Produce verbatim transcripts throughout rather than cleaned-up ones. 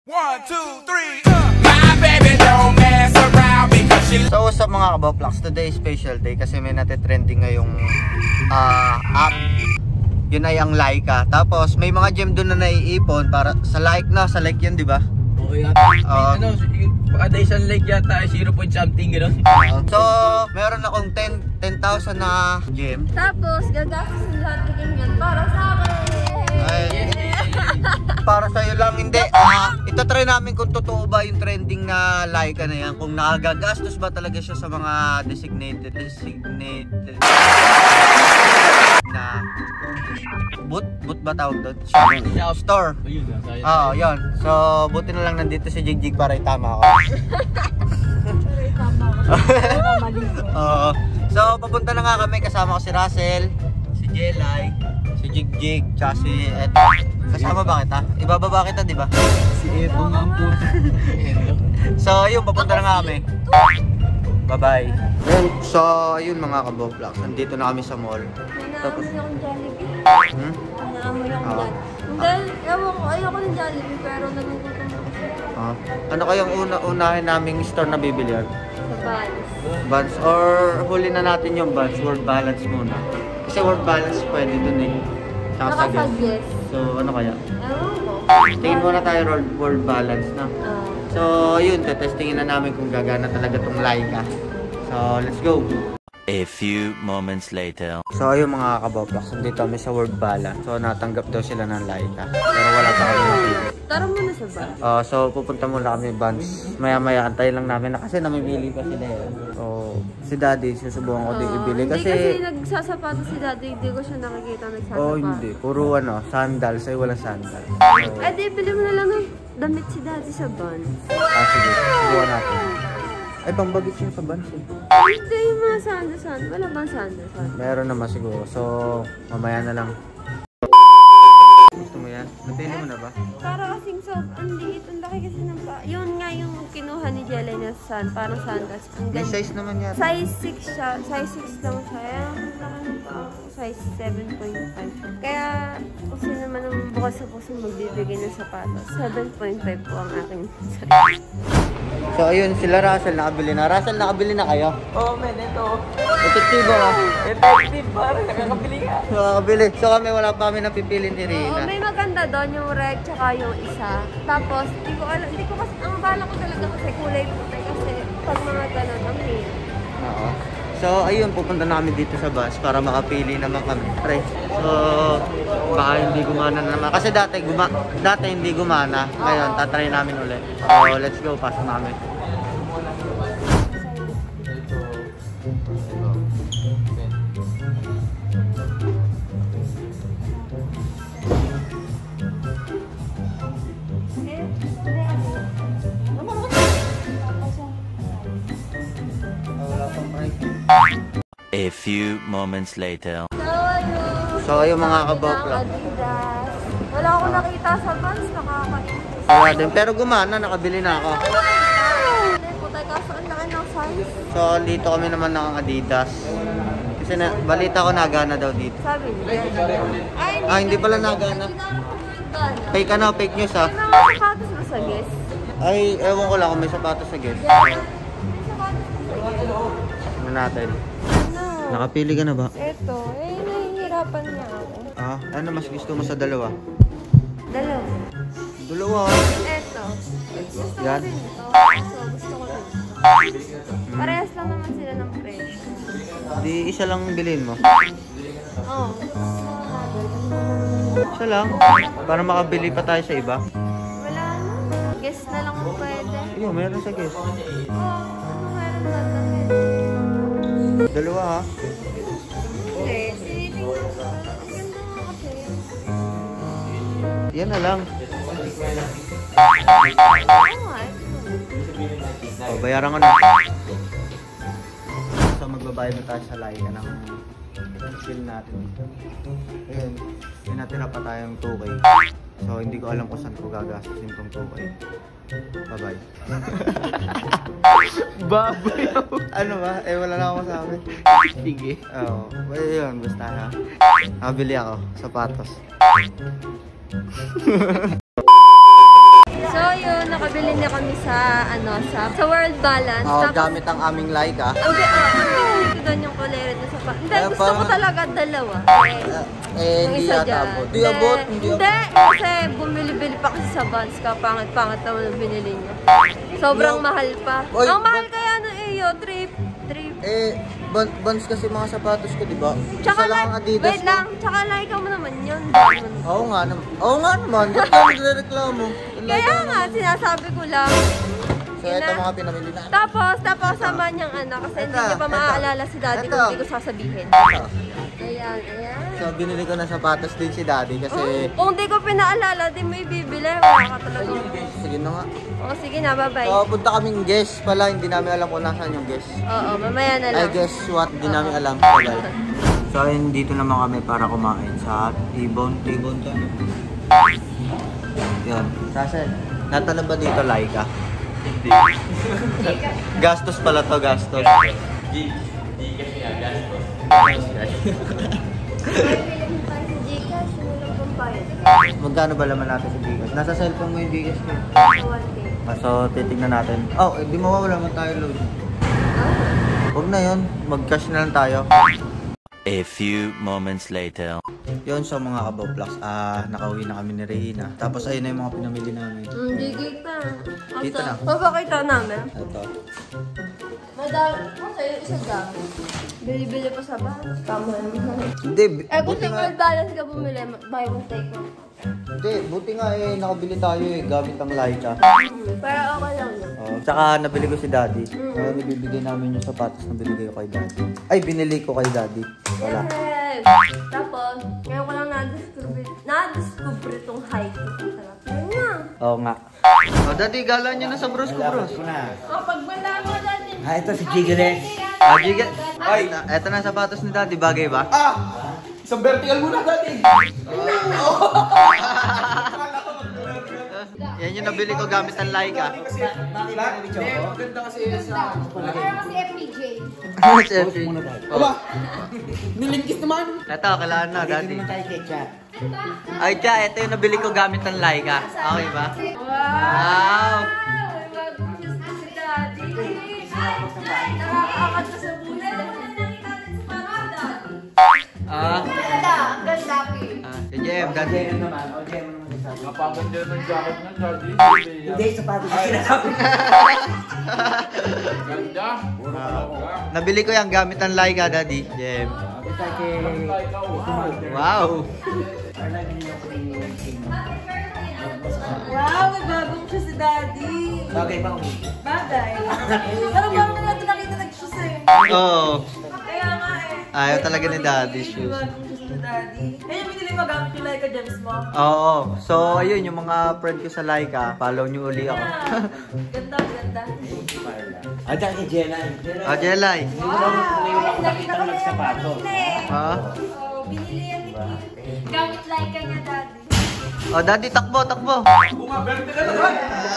One, two, three, uh. My baby don't mess around because she... So what's up mga kaboplox, today is special day kasi may natitrending ngayong uh, app. Yun ay ang Laika. Tapos may mga gem doon na naiipon para sa like na, sa like yun, di ba? Oo yata. Uh, ano, kada isang like yata ay zero point something gano'n. Uh, so, meron akong ten thousand na gem. Tapos gagastos lahat ng yan para sa akin. Ay, para sa'yo lang, hindi. Uh, ito try namin kung totoo ba yung trending na Laika na yan. Kung nakagagastos ba talaga siya sa mga designated, designated na boot, boot ba tawag doon? Shop, store. Oo, oh, yun. So, buti na lang nandito si Jigjig para itama ako. Para itama ako. Oo. So, papunta na nga kami. Kasama ko si Russell, si Jelay, si Jigjig, tsaka si Eto. Kasama ba kita? Ibababa kita, di ba? Si Eto nga po. So, yun, papunta na nga kami. Bye-bye. So, yun mga kaboplox. Nandito na kami sa mall. Naamoy akong Jollibee. Hmm? Naamoy akong Oo. Jollibee. Dahil, ewan ko, ayoko ng Jollibee pero nagugutom ako siya. Ah. Ano kayang una-unahin naming store na bibili yan? Sa Vans. Vans or huli na natin yung Vans, World Balance muna. Kasi World Balance pwede dun eh. Tsaka sa Guess. Nakasag-yes. So ano kaya? Ewan ko. Tingin muna tayo World, World Balance na. Ah. So yun, tetestingin na namin kung gagana talaga tong Laika. So let's go! A few moments later. So ayun mga kaboplox, nandito kami sa World Balance. So natanggap daw sila ng Laika. Pero wala pa kami napili. Tara muna sa Vans. Uh, so pupunta muna kami Vans. Maya maya antayin lang namin na kasi namimili pa sila eh. So si Daddy susubukan ko din ibili kasi... Hindi kasi nagsasapatos si Daddy, hindi ko siya nakikita nagsasapatos. Oh hindi, puro ano, sandals, ay walang sandals. So, eh di, bili mo na lang ng damit si Daddy sa Vans. ah sige, subukan natin. Ay pang bagit siya sa Vans eh. Hindi yung mga sandals, wala bang sandals? Meron naman siguro, so mamaya na lang. Gusto mo yan? Napili mo na ba? Para kasing so, ang liit, ang laki kasi ng pa. Yun nga yung kinuha ni Jelay na san, parang sandals. Ang May ganda. size naman yan. Size six siya, size six lang siya. Kaya, ang laki ng pa. Size seven point five. Kaya, kung sino naman ang bukas sa puso magbibigay ng sapatos, seven point five po ang aking size. So ayun, sila Russell nakabili na. Russell, nakabili na kayo? Oo, men, ito. Epektibo ka? Effective, parang nakakabili ka. Nakakabili. So kami wala pa kami napipili ni Oo, Rina. may maganda doon yung red tsaka yung isa. Tapos, hindi ko alam, hindi ko kasi, ang bala ko talaga kasi kulay puti kasi pag mga ganun, ang hirap. Oo. So ayun, pupunta namin dito sa bus para makapili naman kami. Pre. So baka hindi gumana na naman. Kasi dati, guma dati hindi gumana. Ngayon, tatry namin ulit. So let's go, pasok namin. A few moments later. So, ayun. So ayun mga kaboplox. Adidas. Wala akong nakita sa Vans, nakakainis. Wala din. Pero gumana, nakabili na ako. Hindi po tayo kaso ang laki ng size. So dito kami naman ng Adidas. Kasi na, balita ko nagana daw dito. Sabi niya. Ay, Ah, hindi pala nagana. Fake ano, fake news ah. May mga sapatos ba sa Guess? Ay, ewan ko lang kung may sapatos sa Guess. May sapatos ba sa Guess? Ano natin? Ano? Nakapili ka na ba? Ito, eh, nahihirapan niya ako. Ah, ano mas gusto mo sa dalawa? Dalawa. Dalawa. Ito. Gusto ko Yan. din ito. So, gusto ko din ito. Parehas lang naman sila ng presyo. Di isa lang bilhin mo. Oo. Isa lang. Para makabili pa tayo sa iba. Wala na. Guess na lang kung pwede. Ayun, meron sa Guess. Oo. Ano meron na damit? Dalawa ha. Hindi. Tinitingnan ko. Ang ganda nga kasi. Yan na lang. Oo nga. O, bayaran ko na. So, magbabayad na tayo sa Laika ng bill natin. Ayun, may natira pa tayong two K. So, hindi ko alam kung saan ko gagastusin tong two K. Bye-bye. Baboy ako. Ano ba? Eh, wala na ako sabi. Sige. Oo. Well, yun, basta ha. Nakabili ako, sapatos. So, yun. kami sa, ano, sa, sa World Balance. Oh, Tapos, gamit ang aming Leica. ang, bi- ah, ang binili ko doon yung kulay na sa pa. Hindi, Kaya gusto ko parang- talaga dalawa. Eh, Eh, yung hindi isa yata dyan. abot. Hindi abot, hindi abot. Hindi, kasi bumili-bili pa kasi sa Vans ka. Pangit-pangit naman ang binili niya. Sobrang Yung- mahal pa. Oy, ang mahal ba- kaya ng iyo, trip, trip. Eh, ban- Vans kasi mga sapatos ko, di ba? Tsaka Isa lang ang like, Adidas wait ko. lang, tsaka like mo naman yun. Oo nga naman. Oo nga naman. Ba't ka nagreklamo? Kaya nga, sinasabi ko lang. So, Yun ito na. mga pinamili na. Tapos, tapos sama niyang anak kasi hindi Ito, niya pa ito. maaalala si daddy Ito. kung hindi ko sasabihin. Ito. Ayan, ayan. So, binili ko na sapatos din si daddy kasi... Oh, kung hindi ko pinaalala, di mo ibibili. Wala ka talaga. Sige na nga. Oh, sige na, bye-bye. So, punta kaming guest pala. Hindi namin alam kung nasaan yung guest. Oo, mamaya na I lang. guess what? Hindi namin alam. Bye-bye. So, ayun, dito naman kami para kumain sa T-Bone. T-Bone to. Yan. Sasel, natanong ba dito Leica? Hindi. Gastos pala to, gastos. G, Gcash niya, gastos. Gcash, walang pambayad. Magkano ba laman natin sa Gcash? Nasa cellphone mo yung Gcash ko. one K. Ah, so, titignan natin. Oh, eh, di mawawala naman tayo load. Huwag na yun. Mag-cash na lang tayo. A few moments later. Yun, so mga kaboplox, ah, nakauwi na kami ni Reyna. Tapos ayun na yung mga pinamili namin. Hindi kita. Dito na. Papakita namin. Ito. Madami. Kasi yung isa dami. Bili-bili pa sa bahay. Tama naman. Hindi, b- Eh, kung buti sa nga, World Balance ka bumili, buy one take one. hindi, buti nga eh, nakabili tayo eh, gamit ang Leica. Pero okay lang yun. Oh, tsaka nabili ko si Daddy. Kaya nabibigay namin yung sapatos na binigay ko kay Daddy. Ay, binili ko kay Daddy. Wala. Yes! Tapos, ngayon ko lang na-discover, na-discover itong hike. Sarap. Yun nga. Oo nga. Oh, Daddy, gala niyo na sa bros ko, bros. Oh, pag wala mo natin. Ah, ito si Jiggles. Ah, Jiga. Ay, eto na sapatos ni Daddy, bagay ba? Ah! Isang vertical muna dati. Yan yung nabili ko gamit ang Leica. Maganda kasi sa... Pero kasi F P J. Aba! Nilinkis naman. Ito, kailangan na, Daddy. Ay, Cha, ito yung nabili ko gamit ang Leica. Okay ba? Wow! Nakakaangat ka sa buhay. Ah, Ganda, ang ganda, Kim. ah, si Jem, Daddy. Napaganda ng jacket ng daddy. Hindi, sapatos na sinasabi. Ganda. Nabili ko yung gamit ang Leica, Daddy. Jem. Kita kay... Wow! Wow, may bagong siya si Daddy. Bagay ba? Bagay. Parang bago na natin nakita nag-shoes eh. Oo. Oh, Kaya nga eh. ayaw talaga ni Daddy May shoes. bagong shoes ni Daddy. Kaya yung binili mo gamit yung Leica Gems mo. Oo. So, ayun, yung mga friend ko sa Leica, follow nyo uli ako. Ganda, ganda. Ah, dahil kay Jenna. Ah, Jelay. Nakita ko ng sapato. Ha? Oh, binili yan ni Kim. Gamit Leica niya, Daddy. Oh, Daddy, takbo, takbo. Bunga, vertical naman.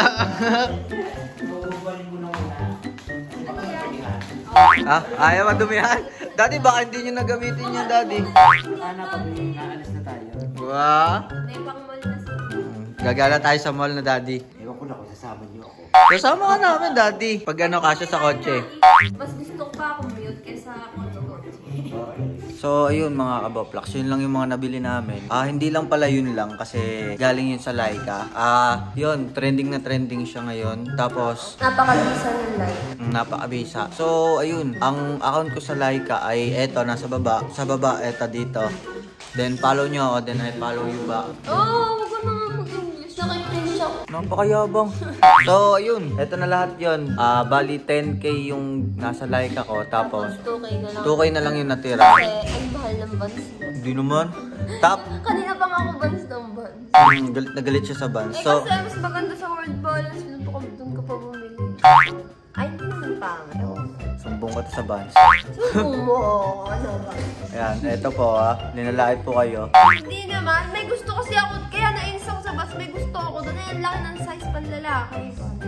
Ah, ayaw madumihan. Daddy, baka hindi nyo nagamitin yan, Daddy. Sana pag naalis na tayo. Wow. May pang mall na sa... Gagala tayo sa mall na, Daddy. Ewan ko na kung sasama niyo ako. Kasama ka namin, Daddy. Pag ano, kasya sa kotse. Mas gusto ko pa akong mute kaysa kotse. So, ayun mga kaboplox, yun lang yung mga nabili namin. Ah, hindi lang pala yun lang kasi galing yun sa Leica. Ah, yun, trending na trending siya ngayon. Tapos, Napakabisa ng live. mm, napakabisa. So, ayun, ang account ko sa Leica ay eto, nasa baba. Sa baba, eto dito. Then, follow nyo ako, then I follow you back. Oh, wag ko na nga mag-English. Naka-English ako. Napakayabang. So, ayun, eto na lahat yun. Ah, bali ten K yung nasa Leica ko. Tapos, two K na lang. two K na lang yung natira. Kasi, ang mahal ng buns niya. Hindi naman. Tap. Kanina pa nga ako buns ng buns. Mm, galit na galit siya sa van. Eh, So, kasi mas maganda sa World Balance. Pinuto ka doon ka pa bumili. Ay, hindi naman pangit. sumbong ko to sa van. Sumbong mo. Ano ba? Ayan, eto po ah. Linalait po kayo. Hindi naman. May gusto kasi ako. Kaya nainis ako sa bus. May gusto ako doon. Ay, ang laki ng size panlalaki.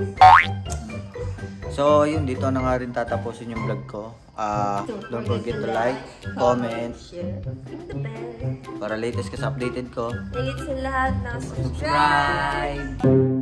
So, yun, dito na nga rin tatapusin yung vlog ko. Ah, don't forget to like, comment, Share. Ring the bell. para latest ka sa updated ko. Higit sa lahat na subscribe. Subscribe!